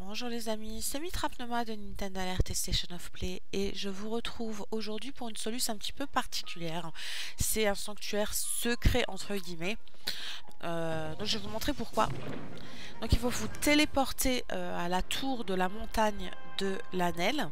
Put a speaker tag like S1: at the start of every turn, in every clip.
S1: Bonjour les amis, c'est Mitrapnoma de Nintendo Alert et Station of Play et je vous retrouve aujourd'hui pour une solution un petit peu particulière. C'est un sanctuaire secret entre guillemets. Donc je vais vous montrer pourquoi. Donc il faut vous téléporter à la tour de la montagne de l'Anel.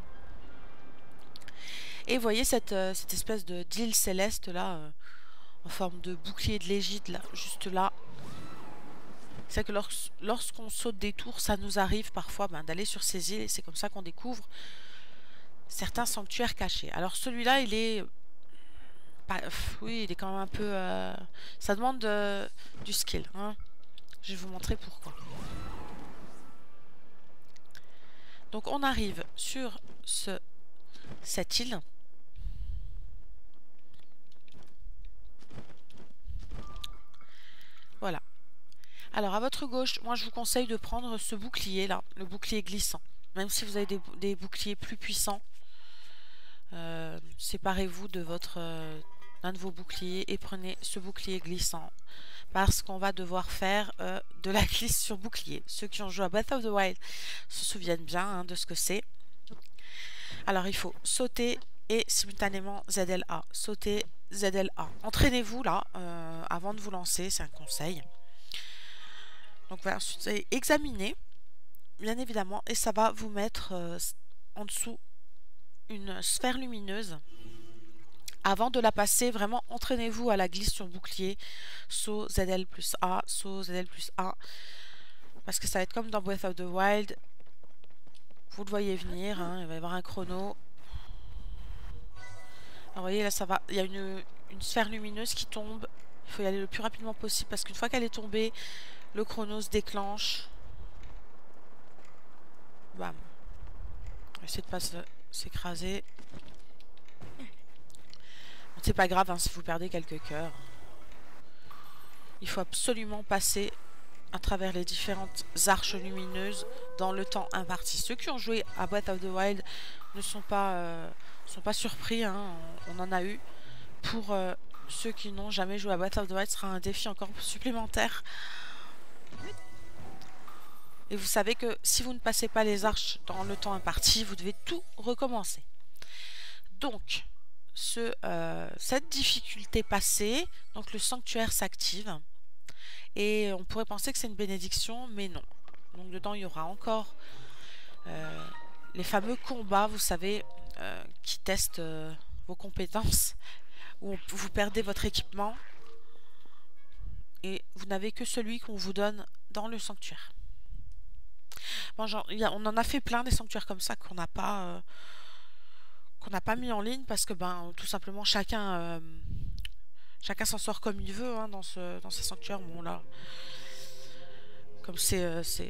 S1: Et vous voyez cette espèce de d'île céleste là, en forme de bouclier de l'Égide là, juste là. C'est que lorsqu'on saute des tours, ça nous arrive parfois d'aller sur ces îles et c'est comme ça qu'on découvre certains sanctuaires cachés. Alors celui-là, il est... oui, il est quand même un peu... ça demande du skill. Hein. Je vais vous montrer pourquoi. Donc on arrive sur cette île. Voilà. Alors à votre gauche, moi je vous conseille de prendre ce bouclier là, le bouclier glissant. Même si vous avez des boucliers plus puissants, séparez-vous de d'un de vos boucliers et prenez ce bouclier glissant. Parce qu'on va devoir faire de la glisse sur bouclier. Ceux qui ont joué à Breath of the Wild se souviennent bien de ce que c'est. Alors il faut sauter et simultanément ZLA. Sauter, ZLA. Entraînez-vous là avant de vous lancer, c'est un conseil. Donc voilà, ensuite vous allez examiner, bien évidemment, et ça va vous mettre en dessous une sphère lumineuse. Avant de la passer, vraiment entraînez-vous à la glisse sur bouclier. Saut ZL plus A, saut ZL plus A. Parce que ça va être comme dans Breath of the Wild. Vous le voyez venir, hein, il va y avoir un chrono. Alors vous voyez là ça va, il y a une sphère lumineuse qui tombe. Il faut y aller le plus rapidement possible parce qu'une fois qu'elle est tombée, le chrono se déclenche. Bam. On va essayer de pas s'écraser. Bon, c'est pas grave hein, si vous perdez quelques cœurs. Il faut absolument passer à travers les différentes arches lumineuses dans le temps imparti. Ceux qui ont joué à Breath of the Wild ne sont pas surpris, hein. On en a eu. Pour ceux qui n'ont jamais joué à Breath of the Wild, ce sera un défi encore supplémentaire. Et vous savez que si vous ne passez pas les arches dans le temps imparti, vous devez tout recommencer. Donc, cette difficulté passée, donc le sanctuaire s'active. Et on pourrait penser que c'est une bénédiction, mais non. Donc dedans, il y aura encore les fameux combats, vous savez, qui testent vos compétences, où vous perdez votre équipement et vous n'avez que celui qu'on vous donne dans le sanctuaire. Bon, genre, on en a fait plein des sanctuaires comme ça qu'on n'a pas mis en ligne parce que tout simplement chacun s'en sort comme il veut hein, dans ces sanctuaires. Bon là, comme c'est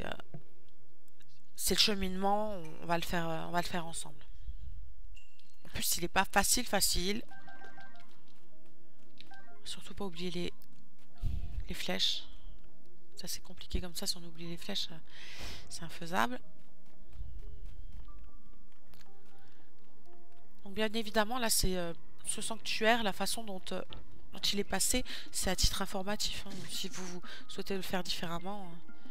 S1: le cheminement, on va le faire ensemble. En plus, il n'est pas facile. Surtout pas oublier les flèches. Ça c'est compliqué comme ça, si on oublie les flèches, c'est infaisable. Donc bien évidemment, là c'est ce sanctuaire, la façon dont il est passé, c'est à titre informatif. Hein. Si vous souhaitez le faire différemment.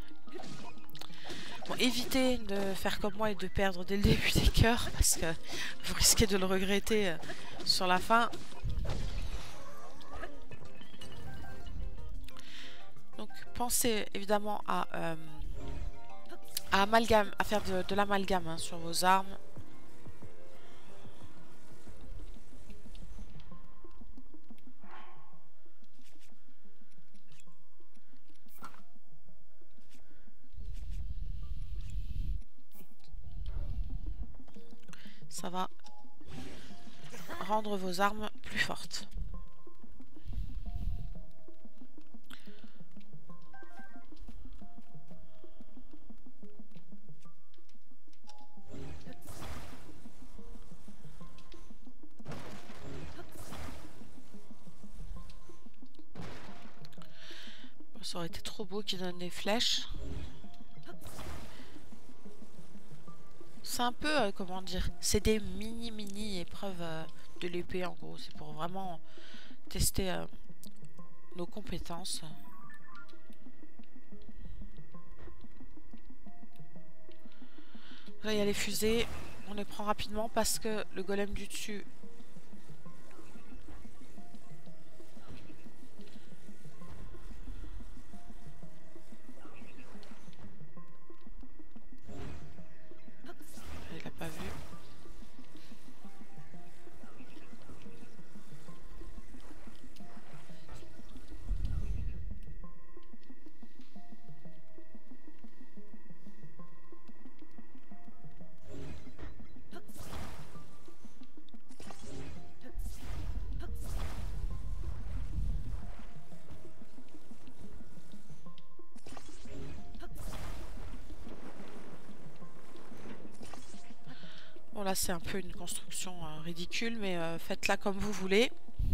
S1: Bon, évitez de faire comme moi et de perdre dès le début des cœurs, parce que vous risquez de le regretter sur la fin. Donc pensez évidemment à faire de l'amalgame hein, sur vos armes. Ça va rendre vos armes plus fortes. Ça aurait été trop beau qu'ils donnent des flèches. C'est un peu, comment dire, c'est des mini épreuves de l'épée en gros. C'est pour vraiment tester nos compétences. Là, il y a les fusées. On les prend rapidement parce que le golem du dessus... Il l'a pas vu. Bon là c'est un peu une construction ridicule, mais faites-la comme vous voulez.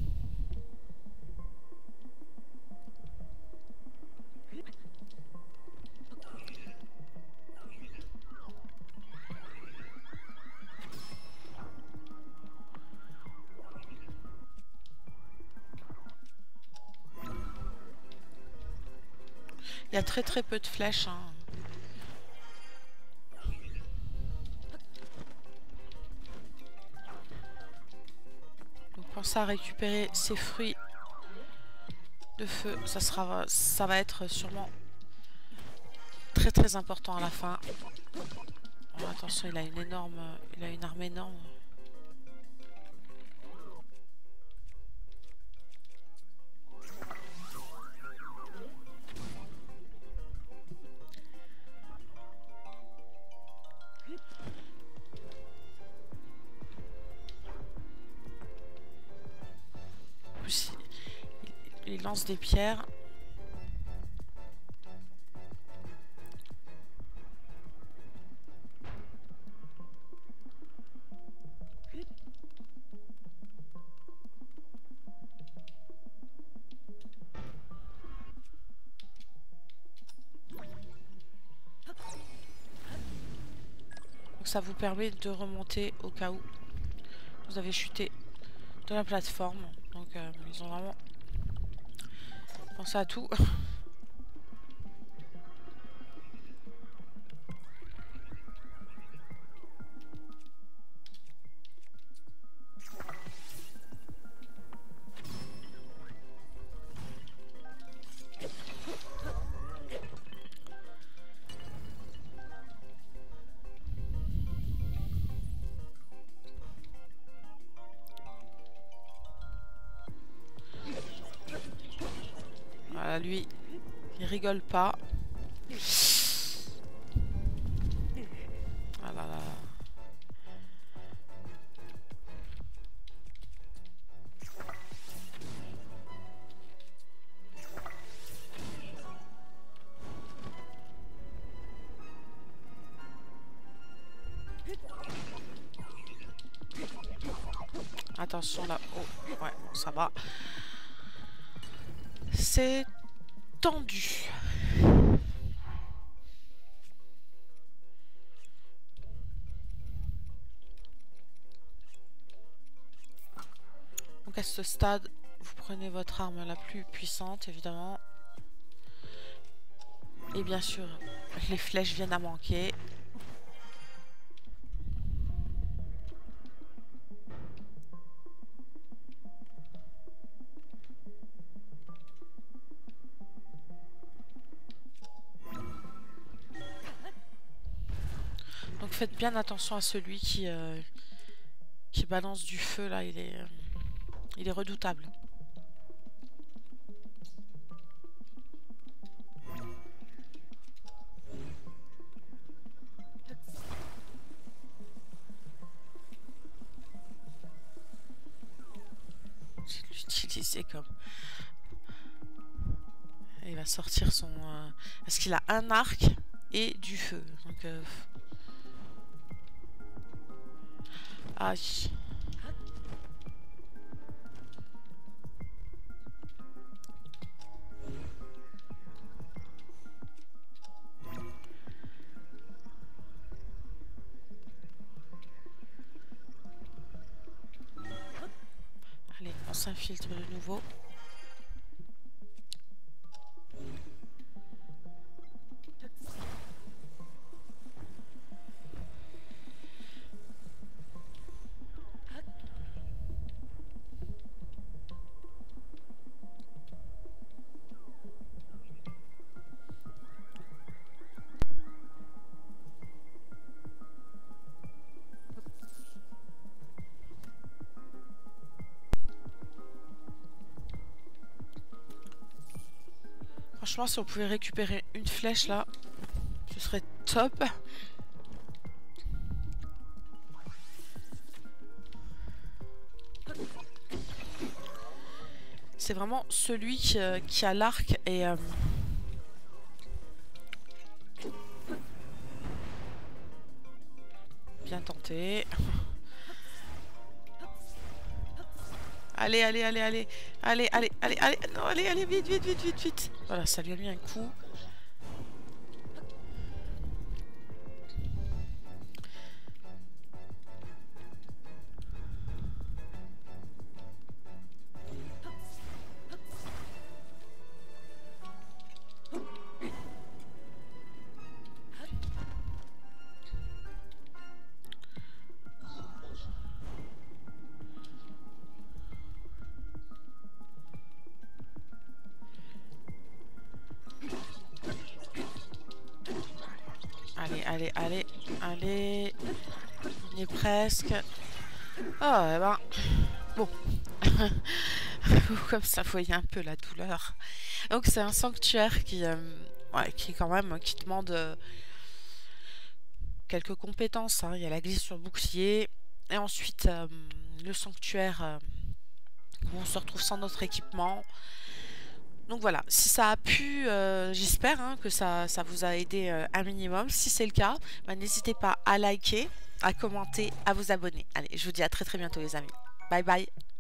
S1: Il y a très peu de flèches. Hein. Donc pensez à récupérer ces fruits de feu. Ça va être sûrement très important à la fin. Oh, attention, il a une arme énorme. En plus, il lance des pierres. Donc ça vous permet de remonter au cas où vous avez chuté de la plateforme. Donc ils ont vraiment pensé à tout. Voilà, lui, il rigole pas. Ah là là. Attention là. Oh, ouais, bon, ça va. C'est tendu. Donc à ce stade, vous prenez votre arme la plus puissante, évidemment. Et bien sûr, les flèches viennent à manquer. Donc faites bien attention à celui qui balance du feu là, il est redoutable. Je vais l'utiliser comme... Et il va sortir son... Parce qu'il a un arc et du feu. Donc... Aïe. Allez, on s'infiltre de nouveau. Franchement, si on pouvait récupérer une flèche là, ce serait top. C'est vraiment celui qui a l'arc et... bien tenté. Allez, allez, allez, allez. Allez, allez, allez, allez. Non, allez, allez, vite, vite, vite, vite, vite. Voilà, ça lui a mis un coup. Allez, allez, allez, allez. On y est presque. Oh, eh ben... Bon. Comme ça, vous voyez un peu la douleur. Donc, c'est un sanctuaire ouais, qui quand même... qui demande quelques compétences. Hein. Il y a la glisse sur bouclier. Et ensuite, le sanctuaire... où on se retrouve sans notre équipement. Donc voilà, si ça a pu, j'espère hein, que ça vous a aidé un minimum. Si c'est le cas, bah, n'hésitez pas à liker, à commenter, à vous abonner. Allez, je vous dis à très très bientôt les amis. Bye bye.